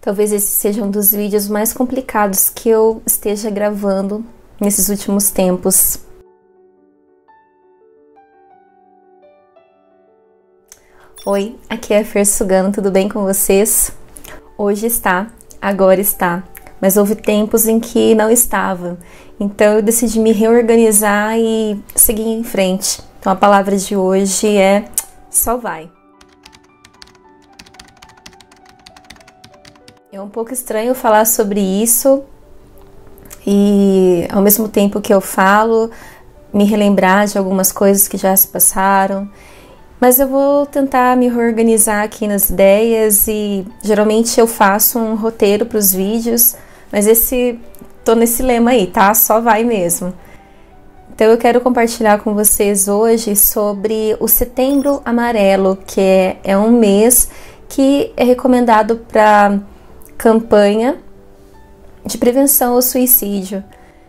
Talvez esse seja um dos vídeos mais complicados que eu esteja gravando nesses últimos tempos. Oi, aqui é a Fer Sugano, tudo bem com vocês? Hoje está, agora está, mas houve tempos em que não estava, então eu decidi me reorganizar e seguir em frente. Então a palavra de hoje é só vai. É um pouco estranho falar sobre isso e ao mesmo tempo que eu falo, me relembrar de algumas coisas que já se passaram. Mas eu vou tentar me reorganizar aqui nas ideias e geralmente eu faço um roteiro para os vídeos, mas tô nesse lema aí, tá? Só vai mesmo. Então eu quero compartilhar com vocês hoje sobre o Setembro Amarelo, que é um mês que é recomendado para campanha de prevenção ao suicídio.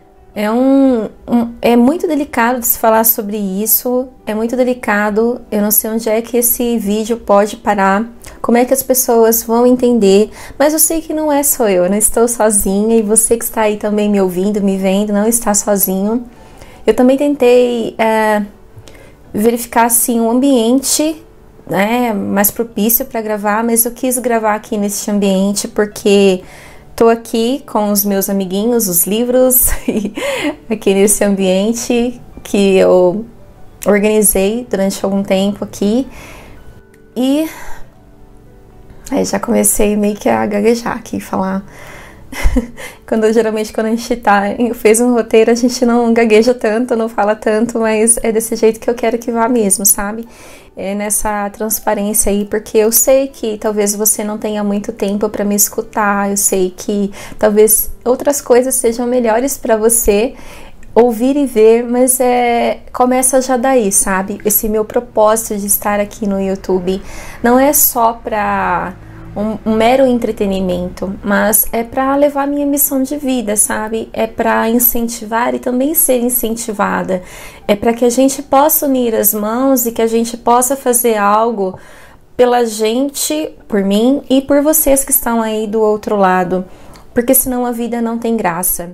É muito delicado de se falar sobre isso, é muito delicado, eu não sei onde é que esse vídeo pode parar, como é que as pessoas vão entender, mas eu sei que não é só eu não estou sozinha e você que está aí também me ouvindo, me vendo, não está sozinho. Eu também tentei verificar assim, um ambiente mais propício para gravar, mas eu quis gravar aqui nesse ambiente porque tô aqui com os meus amiguinhos, os livros, aqui nesse ambiente que eu organizei durante algum tempo aqui. E aí já comecei meio que a gaguejar aqui, falar. Geralmente quando a gente fez um roteiro, a gente não gagueja tanto, não fala tanto, mas é desse jeito que eu quero que vá mesmo, sabe? É nessa transparência aí, porque eu sei que talvez você não tenha muito tempo para me escutar, eu sei que talvez outras coisas sejam melhores para você ouvir e ver, mas começa já daí, sabe? Esse meu propósito de estar aqui no YouTube não é só para um mero entretenimento, mas é para levar minha missão de vida, sabe? É para incentivar e também ser incentivada. É para que a gente possa unir as mãos e que a gente possa fazer algo pela gente, por mim e por vocês que estão aí do outro lado, porque senão a vida não tem graça.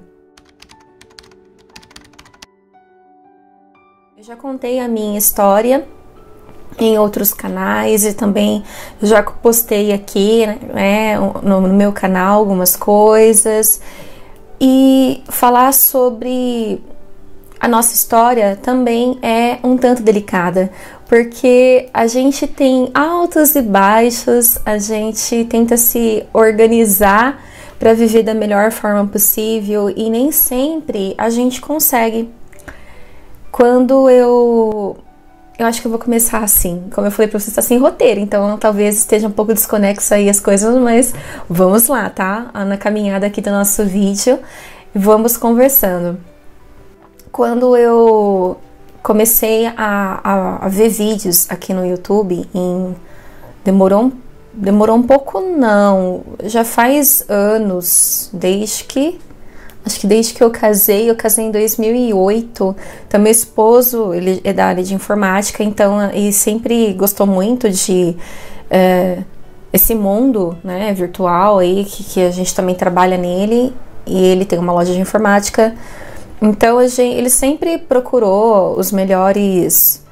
Eu já contei a minha história em outros canais e também já postei aqui, né, no meu canal algumas coisas, e falar sobre a nossa história também é um tanto delicada, porque a gente tem altos e baixos, a gente tenta se organizar para viver da melhor forma possível e nem sempre a gente consegue. Quando eu acho que eu vou começar assim, como eu falei pra você, está sem roteiro, então talvez esteja um pouco desconexo aí as coisas, mas vamos lá, tá? Na caminhada aqui do nosso vídeo, vamos conversando. Quando eu comecei a ver vídeos aqui no YouTube, demorou um pouco não, já faz anos, acho que desde que eu casei em 2008, então meu esposo, ele é da área de informática, então ele sempre gostou muito de esse mundo, né, virtual aí, que a gente também trabalha nele, e ele tem uma loja de informática, então ele sempre procurou os melhores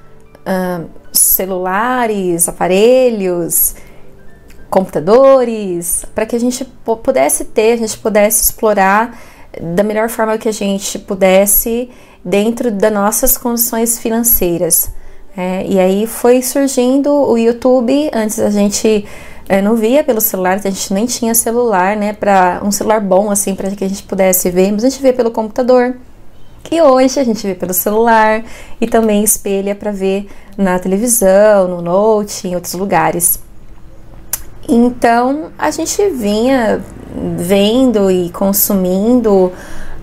celulares, aparelhos, computadores, para que a gente pudesse explorar da melhor forma que a gente pudesse dentro das nossas condições financeiras. E aí foi surgindo o YouTube. Antes a gente não via pelo celular, a gente nem tinha celular, né, para um celular bom assim para que a gente pudesse ver, mas a gente vê pelo computador. E hoje a gente vê pelo celular e também espelha para ver na televisão, no Note, em outros lugares. Então a gente vinha vendo e consumindo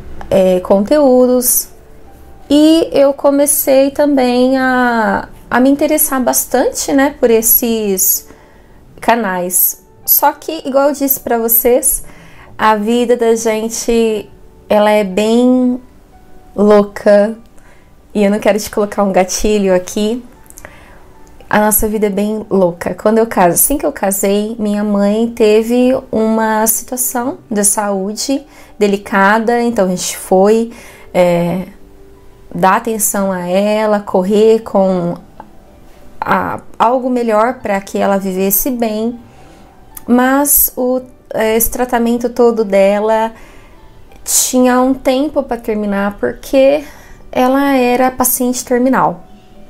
conteúdos, e eu comecei também a me interessar bastante, né, por esses canais. Só que, igual eu disse para vocês, a vida da gente, ela é bem louca, e eu não quero te colocar um gatilho aqui. a nossa vida é bem louca. Quando eu caso, assim que eu casei, minha mãe teve uma situação de saúde delicada, então a gente foi dar atenção a ela, correr com algo melhor para que ela vivesse bem, mas esse tratamento todo dela tinha um tempo para terminar porque ela era paciente terminal.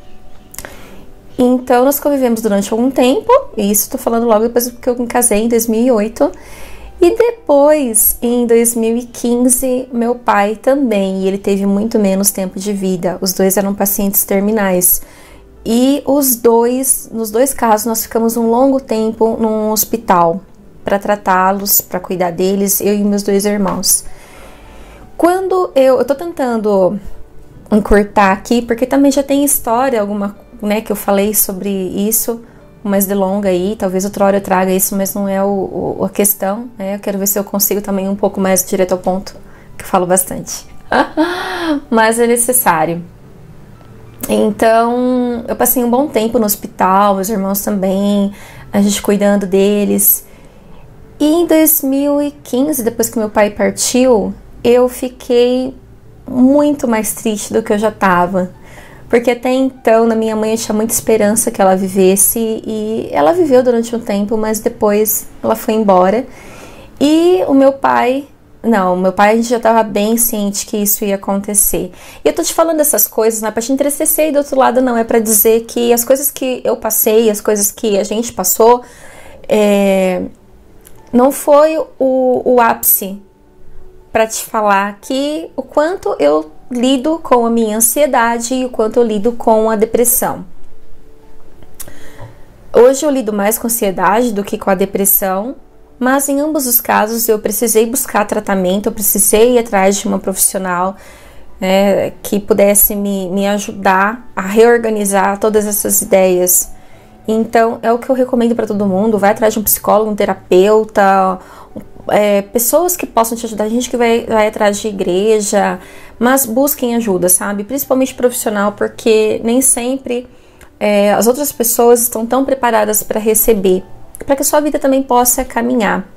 Então nós convivemos durante algum tempo, e isso estou falando logo depois que eu me casei em 2008, e depois em 2015 meu pai também, e ele teve muito menos tempo de vida. Os dois eram pacientes terminais. E nos dois casos, nós ficamos um longo tempo num hospital para tratá-los, para cuidar deles, eu e meus 2 irmãos. Quando eu tô tentando encurtar aqui, porque também já tem história né, que eu falei sobre isso, mais de longa aí, talvez outra hora eu traga isso, mas não é a questão, né? Eu quero ver se eu consigo também um pouco mais direto ao ponto, que eu falo bastante. Mas é necessário. Então, eu passei um bom tempo no hospital, meus irmãos também, a gente cuidando deles. E em 2015, depois que meu pai partiu, eu fiquei muito mais triste do que eu já estava. Porque até então, na minha mãe, eu tinha muita esperança que ela vivesse, e ela viveu durante um tempo, mas depois ela foi embora. E o meu pai... Não, meu pai, a gente já estava bem ciente que isso ia acontecer. E eu tô te falando essas coisas, não é pra te entristecer, e do outro lado não, é pra dizer que as coisas que eu passei, as coisas que a gente passou, não foi o ápice pra te falar que o quanto eu lido com a minha ansiedade e o quanto eu lido com a depressão. Hoje eu lido mais com ansiedade do que com a depressão, mas em ambos os casos eu precisei buscar tratamento, eu precisei ir atrás de uma profissional, né, que pudesse me ajudar a reorganizar todas essas ideias. Então é o que eu recomendo para todo mundo: vai atrás de um psicólogo, um terapeuta, pessoas que possam te ajudar, gente que vai atrás de igreja, mas busquem ajuda, sabe? Principalmente profissional, porque nem sempre as outras pessoas estão tão preparadas para receber, para que a sua vida também possa caminhar.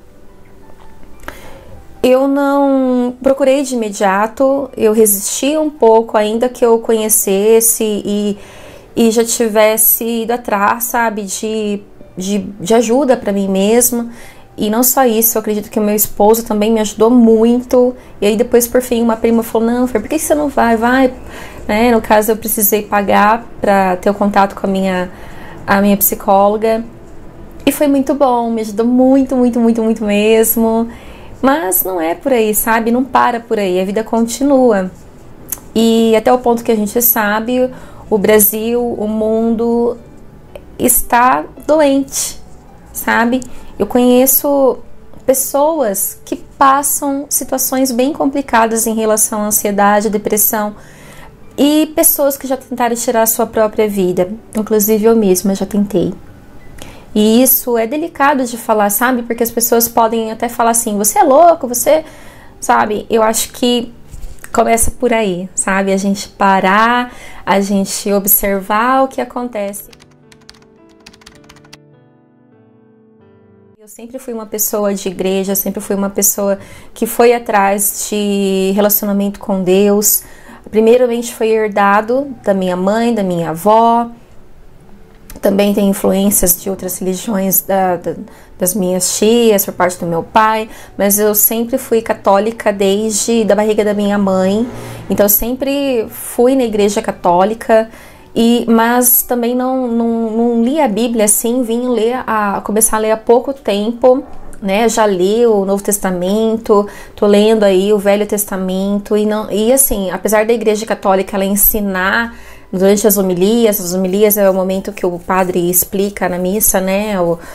Eu não procurei de imediato, eu resisti um pouco ainda que eu conhecesse e já tivesse ido atrás, sabe, de ajuda para mim mesma. E não só isso, eu acredito que o meu esposo também me ajudou muito. E aí depois, por fim, uma prima falou: não, Fer, por que você não vai? Vai, né? No caso, eu precisei pagar para ter o contato com a minha psicóloga. E foi muito bom, me ajudou muito, muito, muito, muito mesmo. Mas não é por aí, sabe? Não para por aí, a vida continua. E até o ponto que a gente sabe, o Brasil, o mundo está doente, sabe? Eu conheço pessoas que passam situações bem complicadas em relação à ansiedade, depressão, e pessoas que já tentaram tirar a sua própria vida. Inclusive eu mesma já tentei. E isso é delicado de falar, sabe? Porque as pessoas podem até falar assim: você é louco, você... Sabe? Eu acho que começa por aí, sabe? A gente parar, a gente observar o que acontece. Eu sempre fui uma pessoa de igreja, sempre fui uma pessoa que foi atrás de relacionamento com Deus. Primeiramente foi herdado da minha mãe, da minha avó. Também tem influências de outras religiões das minhas tias, por parte do meu pai, mas eu sempre fui católica desde da barriga da minha mãe. Então eu sempre fui na igreja católica, mas também não li a Bíblia assim, vim começar a ler há pouco tempo, né? Já li o Novo Testamento, tô lendo aí o Velho Testamento, e assim, apesar da igreja católica ela ensinar durante as homilias é o momento que o padre explica na missa, né,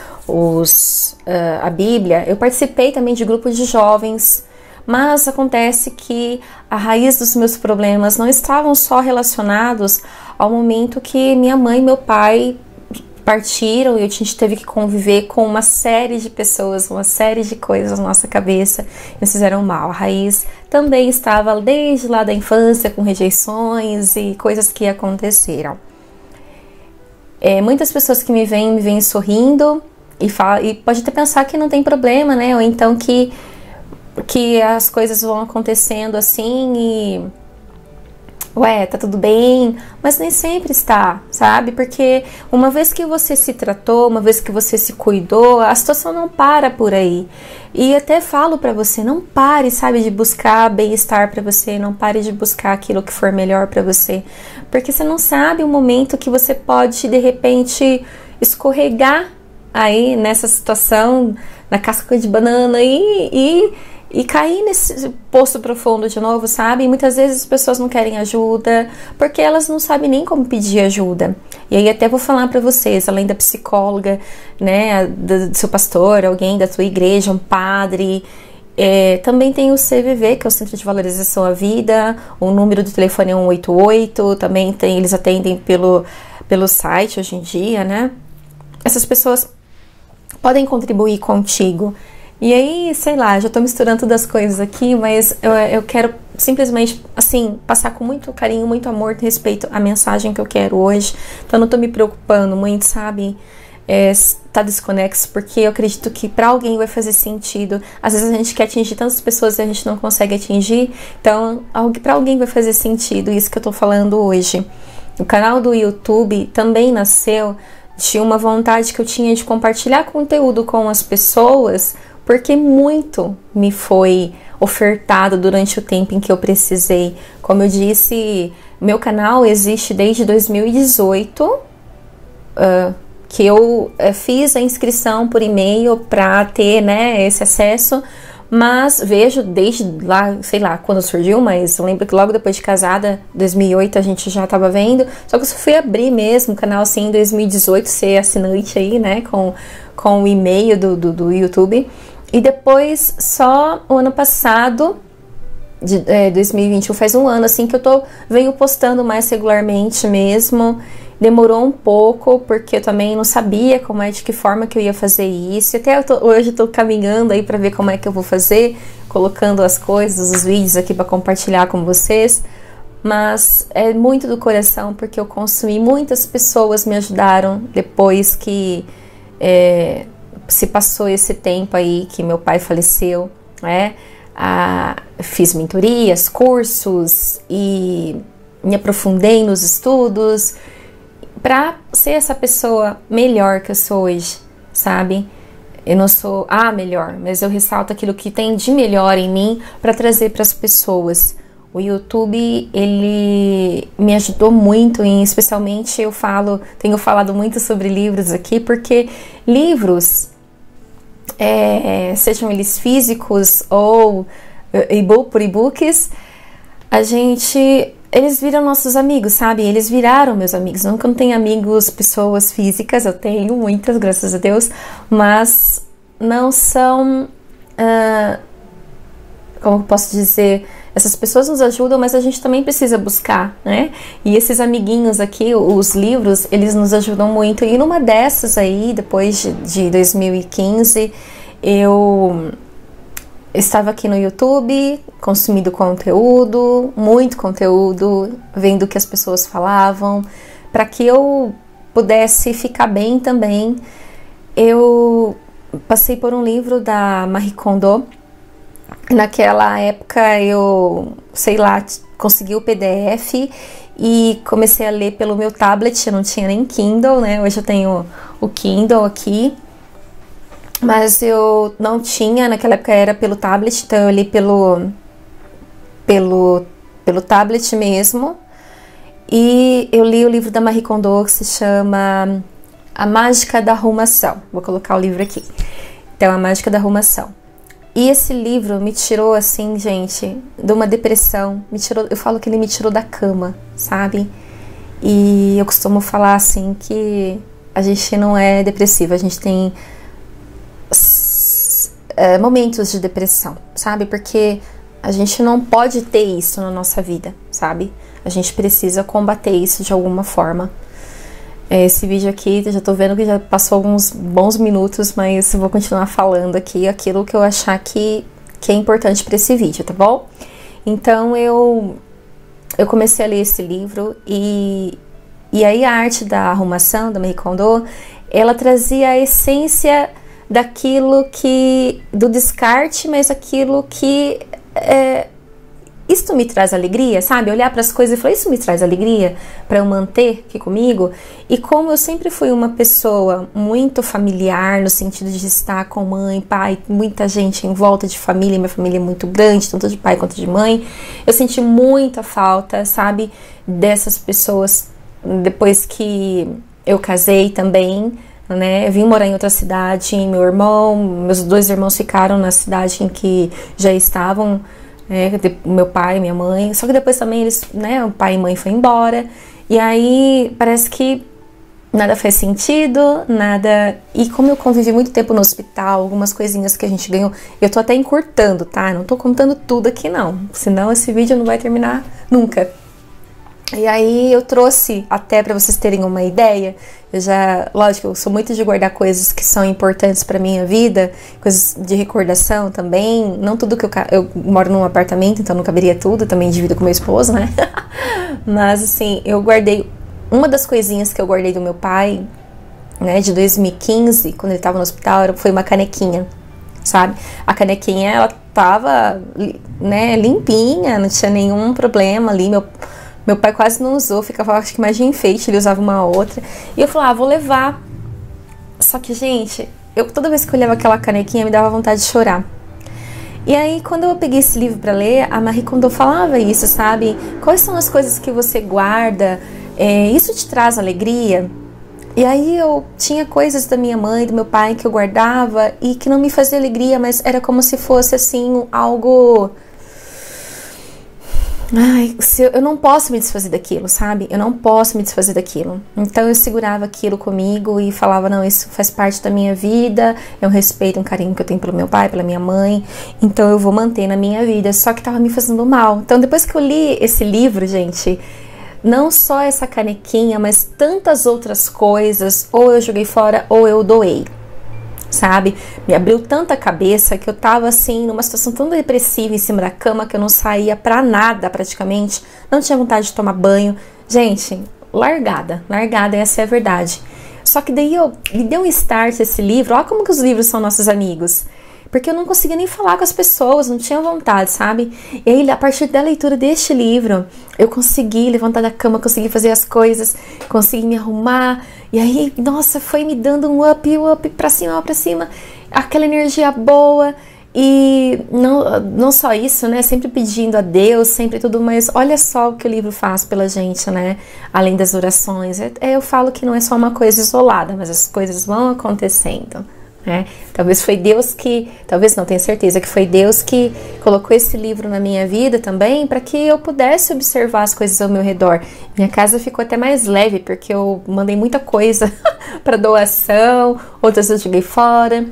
a Bíblia. Eu participei também de grupos de jovens, mas acontece que a raiz dos meus problemas não estavam só relacionados ao momento que minha mãe e meu pai partiram e a gente teve que conviver com uma série de pessoas, uma série de coisas na nossa cabeça e nos fizeram mal. A raiz também estava desde lá da infância, com rejeições e coisas que aconteceram. Muitas pessoas que me veem sorrindo e pode até pensar que não tem problema, né? Ou então que as coisas vão acontecendo assim e tá tudo bem, mas nem sempre está, sabe? Porque uma vez que você se tratou, uma vez que você se cuidou, a situação não para por aí. E até falo pra você, não pare, sabe, de buscar bem-estar pra você, não pare de buscar aquilo que for melhor pra você, porque você não sabe o momento que você pode, de repente, escorregar aí nessa situação, na casca de banana e cair nesse poço profundo de novo, sabe? E muitas vezes as pessoas não querem ajuda, porque elas não sabem nem como pedir ajuda. E aí até vou falar pra vocês, além da psicóloga, né, do seu pastor, alguém da tua igreja, um padre, também tem o CVV, que é o Centro de Valorização à Vida, o número do telefone é 188, também eles atendem pelo site hoje em dia, né? Essas pessoas podem contribuir contigo. E aí, sei lá, já tô misturando todas as coisas aqui, mas eu quero simplesmente, assim, passar com muito carinho, muito amor, respeito à mensagem que eu quero hoje. Então, não tô me preocupando muito, sabe? Tá desconexo, porque eu acredito que pra alguém vai fazer sentido. Às vezes a gente quer atingir tantas pessoas e a gente não consegue atingir. Então, pra alguém vai fazer sentido isso que eu tô falando hoje. O canal do YouTube também nasceu de uma vontade que eu tinha de compartilhar conteúdo com as pessoas, porque muito me foi ofertado durante o tempo em que eu precisei. Como eu disse, meu canal existe desde 2018, que eu fiz a inscrição por e-mail para ter, né, esse acesso, mas vejo desde lá, sei lá quando surgiu, mas eu lembro que logo depois de casada, 2008, a gente já estava vendo, só que eu só fui abrir mesmo o canal assim em 2018, ser assinante aí, né, com o e-mail do YouTube. E depois, só o ano passado, de 2021, faz um ano assim que eu venho postando mais regularmente mesmo. Demorou um pouco, porque eu também não sabia de que forma que eu ia fazer isso. Até hoje eu tô caminhando aí para ver como é que eu vou fazer, colocando as coisas, os vídeos aqui para compartilhar com vocês. Mas é muito do coração, porque eu consumi, muitas pessoas me ajudaram depois que se passou esse tempo aí que meu pai faleceu, né? Fiz mentorias, cursos e me aprofundei nos estudos para ser essa pessoa melhor que eu sou hoje, sabe? Eu não sou a melhor, mas eu ressalto aquilo que tem de melhor em mim para trazer para as pessoas. O YouTube, ele me ajudou muito, especialmente tenho falado muito sobre livros aqui, porque livros, sejam eles físicos ou por e-books, eles viram nossos amigos, sabe? Eles viraram meus amigos. Não que eu não tenha amigos, pessoas físicas, eu tenho muitas, graças a Deus, mas não são, como eu posso dizer, essas pessoas nos ajudam, mas a gente também precisa buscar, né? E esses amiguinhos aqui, os livros, eles nos ajudam muito. E numa dessas aí, depois de 2015, eu estava aqui no YouTube, consumindo conteúdo, muito conteúdo, vendo o que as pessoas falavam, para que eu pudesse ficar bem também. Eu passei por um livro da Marie Kondo. Naquela época eu, sei lá, consegui o PDF e comecei a ler pelo meu tablet. Eu não tinha nem Kindle, né? Hoje eu tenho o Kindle aqui, mas eu não tinha, naquela época era pelo tablet, então eu li pelo tablet mesmo. E eu li o livro da Marie Kondo que se chama A Mágica da Arrumação. Vou colocar o livro aqui. Então, A Mágica da Arrumação. E esse livro me tirou, assim, gente, de uma depressão. Eu falo que ele me tirou da cama, sabe? E eu costumo falar, assim, que a gente não é depressiva, a gente tem momentos de depressão, sabe? Porque a gente não pode ter isso na nossa vida, sabe? A gente precisa combater isso de alguma forma. Esse vídeo aqui, já tô vendo que já passou alguns bons minutos, mas eu vou continuar falando aqui aquilo que eu achar que é importante para esse vídeo, tá bom? Então eu comecei a ler esse livro e E aí a arte da arrumação, da Marie Kondo, ela trazia a essência daquilo que, do descarte, mas aquilo que isto me traz alegria, sabe? Olhar para as coisas e falar, isso me traz alegria para eu manter aqui comigo. E como eu sempre fui uma pessoa muito familiar, no sentido de estar com mãe, pai, muita gente em volta de família, minha família é muito grande, tanto de pai quanto de mãe, eu senti muita falta, sabe? Dessas pessoas, depois que eu casei também, né? Eu vim morar em outra cidade, meus 2 irmãos ficaram na cidade em que já estavam, meu pai e minha mãe, só que depois também eles, né, o pai e mãe foi embora, e aí parece que nada faz sentido, nada, e como eu convivi muito tempo no hospital, algumas coisinhas que a gente ganhou, eu tô até encurtando, tá? Não tô contando tudo aqui não, senão esse vídeo não vai terminar nunca. E aí eu trouxe até para vocês terem uma ideia, lógico, eu sou muito de guardar coisas que são importantes para minha vida, coisas de recordação também, não tudo que eu moro num apartamento, então não caberia tudo, também divido com meu esposo, né? Mas assim, eu guardei, uma das coisinhas que eu guardei do meu pai, né, de 2015, quando ele tava no hospital, foi uma canequinha, sabe? A canequinha, ela tava, né, limpinha, não tinha nenhum problema ali, meu pai quase não usou, ficava, acho que mais de enfeite, ele usava uma outra. E eu falava, vou levar. Só que, gente, toda vez que eu olhava aquela canequinha, me dava vontade de chorar. E aí, quando eu peguei esse livro para ler, a Marie Kondo falava isso, sabe? Quais são as coisas que você guarda? Isso te traz alegria? E aí eu tinha coisas da minha mãe, do meu pai que eu guardava e que não me fazia alegria, mas era como se fosse, assim, algo... Ai, eu não posso me desfazer daquilo, sabe? Eu não posso me desfazer daquilo. Então eu segurava aquilo comigo e falava, não, isso faz parte da minha vida, é um respeito, um carinho que eu tenho pelo meu pai, pela minha mãe, então eu vou manter na minha vida, só que tava me fazendo mal. Então depois que eu li esse livro, gente, não só essa canequinha, mas tantas outras coisas, ou eu joguei fora ou eu doei. Sabe? Me abriu tanta cabeça que eu tava assim, numa situação tão depressiva em cima da cama que eu não saía pra nada praticamente, não tinha vontade de tomar banho. Gente, largada, essa é a verdade. Só que daí me deu um start esse livro, olha como que os livros são nossos amigos. Porque eu não conseguia nem falar com as pessoas, não tinha vontade, sabe? E aí, a partir da leitura deste livro, eu consegui levantar da cama, consegui fazer as coisas, consegui me arrumar. E aí, nossa, foi me dando um up pra cima, aquela energia boa. E não só isso, né? Sempre pedindo a Deus, sempre tudo, mas olha só o que o livro faz pela gente, né? Além das orações. Eu falo que não é só uma coisa isolada, mas as coisas vão acontecendo. Talvez foi Deus que, talvez não, tenho certeza que foi Deus que colocou esse livro na minha vida também para que eu pudesse observar as coisas ao meu redor. Minha casa ficou até mais leve porque eu mandei muita coisa para doação, outras eu joguei fora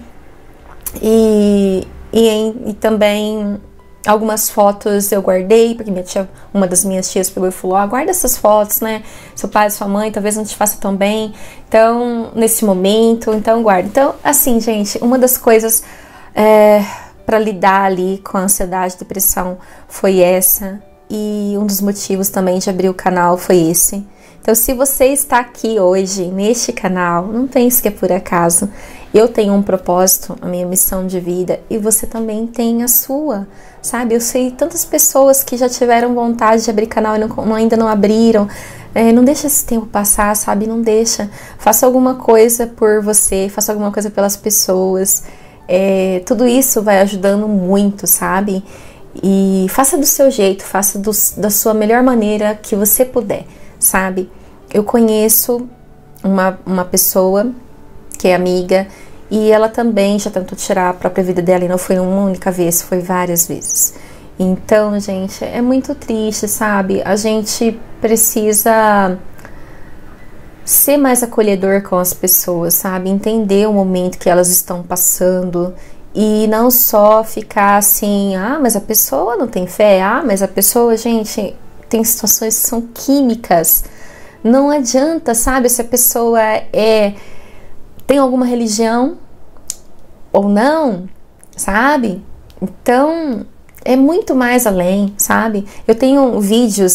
e também algumas fotos eu guardei, porque uma das minhas tias pegou e falou, guarda essas fotos, né? Seu pai, sua mãe, talvez não te faça tão bem. Então, nesse momento, então guarda. Então, assim, gente, uma das coisas para lidar ali com a ansiedade e depressão foi essa. E um dos motivos também de abrir o canal foi esse. Então, se você está aqui hoje, neste canal, não pense que é por acaso. Eu tenho um propósito, a minha missão de vida, e você também tem a sua, sabe? Eu sei tantas pessoas que já tiveram vontade de abrir canal e ainda não abriram. Não deixa esse tempo passar, sabe? Não deixa. Faça alguma coisa por você, faça alguma coisa pelas pessoas. Tudo isso vai ajudando muito, sabe? E faça do seu jeito, faça da sua melhor maneira que você puder, sabe? Eu conheço uma pessoa que é amiga e ela também já tentou tirar a própria vida dela e não foi uma única vez, foi várias vezes. Então, gente, é muito triste, sabe? A gente precisa ser mais acolhedor com as pessoas, sabe? Entender o momento que elas estão passando e não só ficar assim, mas a pessoa não tem fé, mas a pessoa, gente, tem situações que são químicas. Não adianta, sabe? Se a pessoa tem alguma religião ou não, sabe? Então, é muito mais além, sabe? Eu tenho vídeos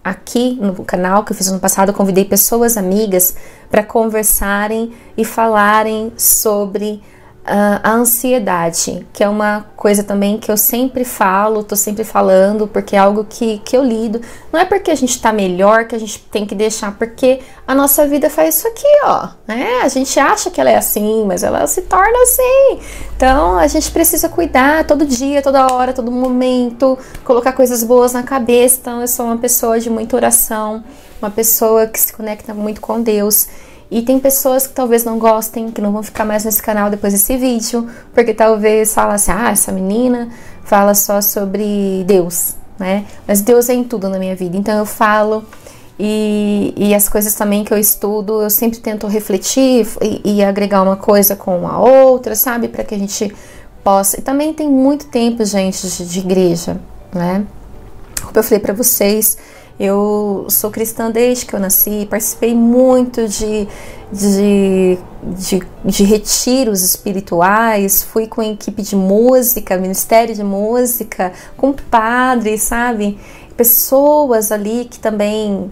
aqui no canal que eu fiz ano passado, eu convidei pessoas amigas para conversarem e falarem sobre a ansiedade, que é uma coisa também que eu sempre falo, tô sempre falando, porque é algo que eu lido. Não é porque a gente tá melhor que a gente tem que deixar, porque a nossa vida faz isso aqui, ó, né? A gente acha que ela é assim, mas ela se torna assim. Então a gente precisa cuidar todo dia, toda hora, todo momento, colocar coisas boas na cabeça. Então eu sou uma pessoa de muita oração, uma pessoa que se conecta muito com Deus. E tem pessoas que talvez não gostem, que não vão ficar mais nesse canal depois desse vídeo, porque talvez fala assim, essa menina fala só sobre Deus, né? Mas Deus é em tudo na minha vida, então eu falo, e as coisas também que eu estudo, eu sempre tento refletir e agregar uma coisa com a outra, sabe? Para que a gente possa... E também tem muito tempo, gente, de igreja, né? Como eu falei para vocês... Eu sou cristã desde que eu nasci, participei muito de retiros espirituais, fui com equipe de música, ministério de música, com padres, sabe? Pessoas ali que também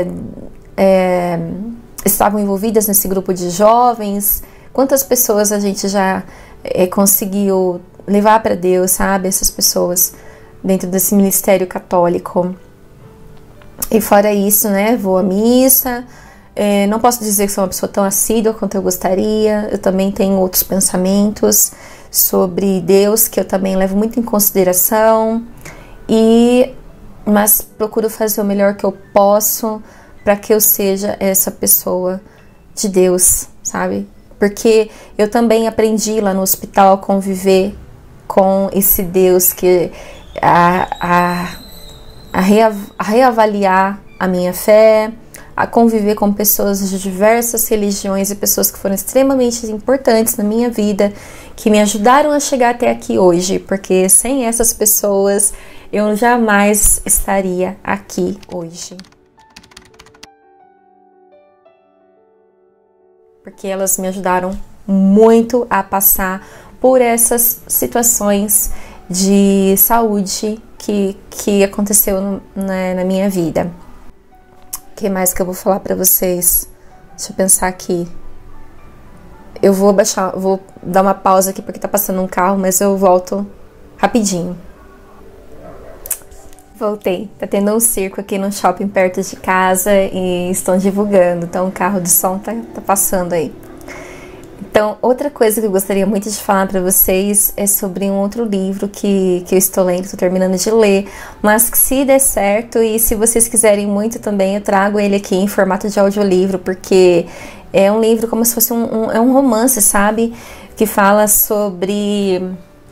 estavam envolvidas nesse grupo de jovens. Quantas pessoas a gente já conseguiu levar para Deus, sabe? Essas pessoas dentro desse ministério católico. E fora isso, né, vou à missa, não posso dizer que sou uma pessoa tão assídua quanto eu gostaria, eu também tenho outros pensamentos sobre Deus que eu também levo muito em consideração, mas procuro fazer o melhor que eu posso para que eu seja essa pessoa de Deus, sabe? Porque eu também aprendi lá no hospital a conviver com esse Deus que a reavaliar a minha fé, a conviver com pessoas de diversas religiões e pessoas que foram extremamente importantes na minha vida, que me ajudaram a chegar até aqui hoje, porque sem essas pessoas eu jamais estaria aqui hoje. Porque elas me ajudaram muito a passar por essas situações de saúde que aconteceu na minha vida. O que mais que eu vou falar pra vocês? Deixa eu pensar aqui. Eu vou dar uma pausa aqui porque tá passando um carro, mas eu volto rapidinho. Voltei. Tá tendo um circo aqui no shopping perto de casa e estão divulgando. Então o carro de som tá passando aí. Então, outra coisa que eu gostaria muito de falar para vocês é sobre um outro livro que eu estou lendo, estou terminando de ler, mas que se der certo e se vocês quiserem muito também, eu trago ele aqui em formato de audiolivro, porque é um livro como se fosse um romance, sabe? Que fala sobre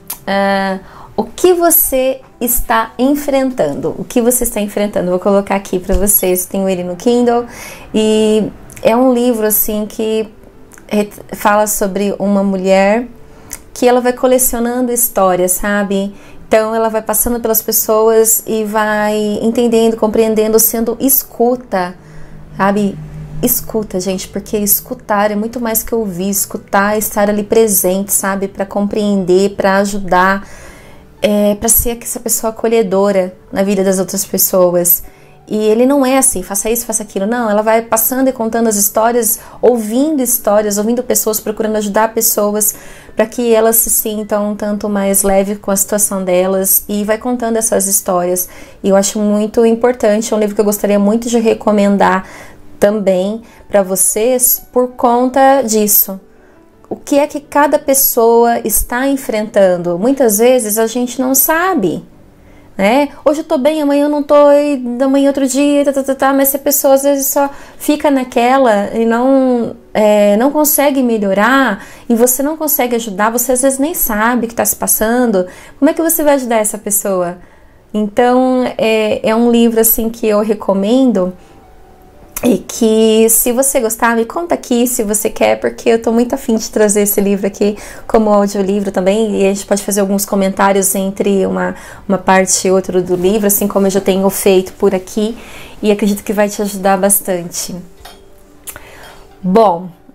o que você está enfrentando, o que você está enfrentando. Vou colocar aqui para vocês, tenho ele no Kindle, e é um livro assim que fala sobre uma mulher que ela vai colecionando histórias, sabe? Então ela vai passando pelas pessoas e vai entendendo, compreendendo, sendo escuta, sabe? Escuta, gente, porque escutar é muito mais que ouvir. Escutar é estar ali presente, sabe? Para compreender, para ajudar, para ser essa pessoa acolhedora na vida das outras pessoas. E ele não é assim, faça isso, faça aquilo. Não, ela vai passando e contando as histórias, ouvindo pessoas, procurando ajudar pessoas para que elas se sintam um tanto mais leve com a situação delas, e vai contando essas histórias. E eu acho muito importante, é um livro que eu gostaria muito de recomendar também para vocês por conta disso. O que é que cada pessoa está enfrentando? Muitas vezes a gente não sabe. Né? Hoje eu tô bem, amanhã eu não tô, e amanhã outro dia, mas se a pessoa às vezes só fica naquela e não consegue melhorar, e você não consegue ajudar, você às vezes nem sabe o que está se passando, como é que você vai ajudar essa pessoa? Então é um livro assim que eu recomendo, e que se você gostar, me conta aqui se você quer, porque eu tô muito afim de trazer esse livro aqui como audiolivro também, e a gente pode fazer alguns comentários entre uma parte e outra do livro, assim como eu já tenho feito por aqui, e acredito que vai te ajudar bastante. Bom,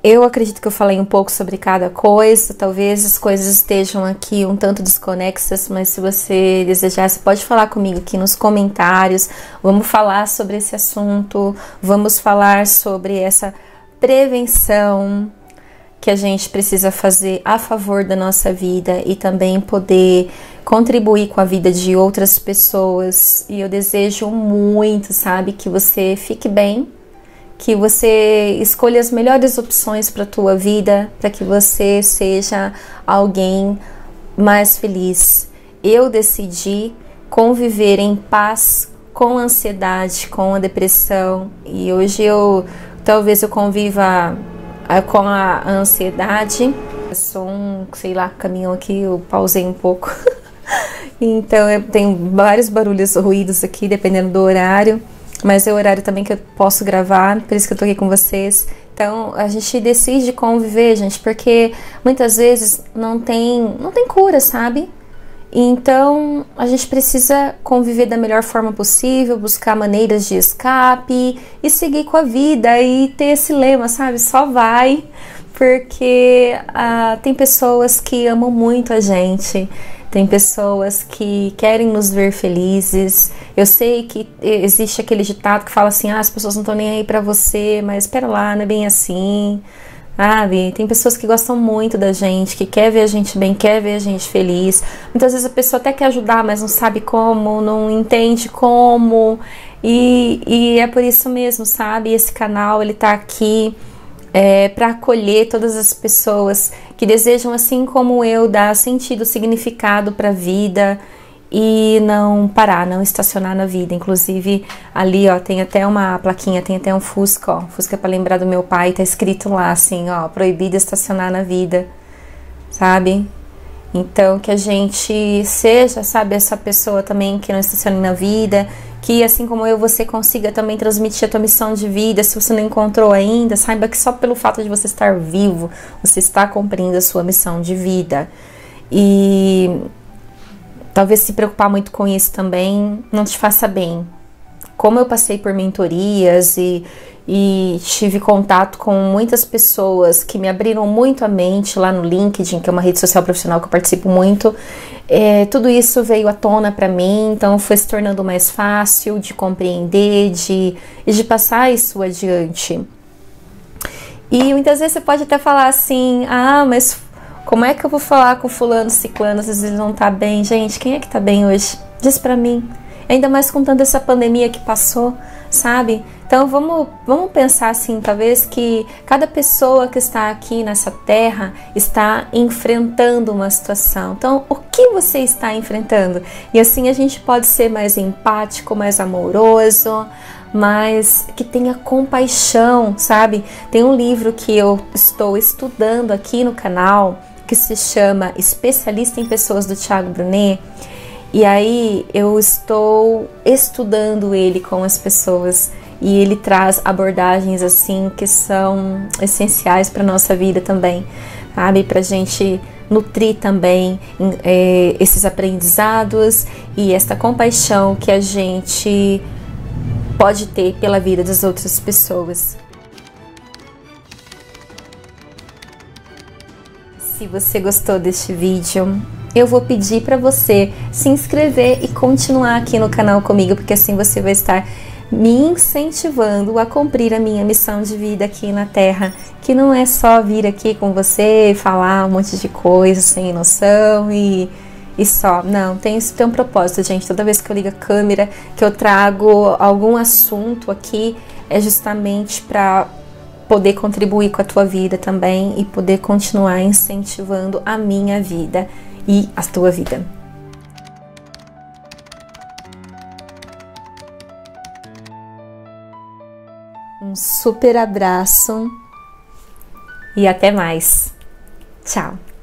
Eu acredito que eu falei um pouco sobre cada coisa, talvez as coisas estejam aqui um tanto desconexas, mas se você desejar, você pode falar comigo aqui nos comentários. Vamos falar sobre esse assunto, vamos falar sobre essa prevenção que a gente precisa fazer a favor da nossa vida e também poder contribuir com a vida de outras pessoas. E eu desejo muito, sabe, que você fique bem, que você escolha as melhores opções para a tua vida, para que você seja alguém mais feliz. Eu decidi conviver em paz com a ansiedade, com a depressão, e hoje talvez eu conviva com a ansiedade. Eu sou sei lá, caminhão aqui, eu pausei um pouco. Então tem vários barulhos, ruídos aqui, dependendo do horário. Mas é o horário também que eu posso gravar, por isso que eu tô aqui com vocês. Então, a gente decide conviver, gente, porque muitas vezes não tem cura, sabe? Então, a gente precisa conviver da melhor forma possível, buscar maneiras de escape e seguir com a vida e ter esse lema, sabe? Só vai, porque tem pessoas que amam muito a gente. Tem pessoas que querem nos ver felizes. Eu sei que existe aquele ditado que fala assim, as pessoas não estão nem aí pra você, mas espera lá, não é bem assim, sabe? Tem pessoas que gostam muito da gente, que quer ver a gente bem, quer ver a gente feliz. Muitas vezes a pessoa até quer ajudar, mas não sabe como, não entende como. E é por isso mesmo, sabe? Esse canal, ele tá aqui para acolher todas as pessoas que desejam, assim como eu, dar sentido, significado para a vida e não parar, não estacionar na vida. Inclusive, ali, ó, tem até uma plaquinha, tem até um Fusca, ó. Fusca é para lembrar do meu pai, tá escrito lá, assim, ó, proibido estacionar na vida, sabe? Então, que a gente seja, sabe, essa pessoa também que não estaciona na vida, que assim como eu, você consiga também transmitir a tua missão de vida. Se você não encontrou ainda, saiba que só pelo fato de você estar vivo, você está cumprindo a sua missão de vida. E talvez se preocupar muito com isso também não te faça bem. Como eu passei por mentorias e tive contato com muitas pessoas que me abriram muito a mente lá no LinkedIn, que é uma rede social profissional que eu participo muito, tudo isso veio à tona para mim, então foi se tornando mais fácil de compreender e de passar isso adiante. E muitas vezes você pode até falar assim, mas como é que eu vou falar com fulano, ciclano, às vezes ele não tá bem? Gente, quem é que tá bem hoje? Diz pra mim. Ainda mais com tanta essa pandemia que passou, sabe? Então vamos pensar assim, talvez que cada pessoa que está aqui nessa terra está enfrentando uma situação. Então, o que você está enfrentando? E assim a gente pode ser mais empático, mais amoroso, mas que tenha compaixão, sabe? Tem um livro que eu estou estudando aqui no canal, que se chama Especialista em Pessoas, do Thiago Brunet. E aí eu estou estudando ele com as pessoas e ele traz abordagens assim que são essenciais para nossa vida também, sabe? Para a gente nutrir também esses aprendizados e esta compaixão que a gente pode ter pela vida das outras pessoas. Se você gostou deste vídeo, eu vou pedir para você se inscrever e continuar aqui no canal comigo, porque assim você vai estar me incentivando a cumprir a minha missão de vida aqui na Terra, que não é só vir aqui com você e falar um monte de coisa sem noção e só. Não, tem um propósito, gente. Toda vez que eu ligo a câmera, que eu trago algum assunto aqui, é justamente para poder contribuir com a tua vida também e poder continuar incentivando a minha vida e a tua vida. Um super abraço e até mais. Tchau!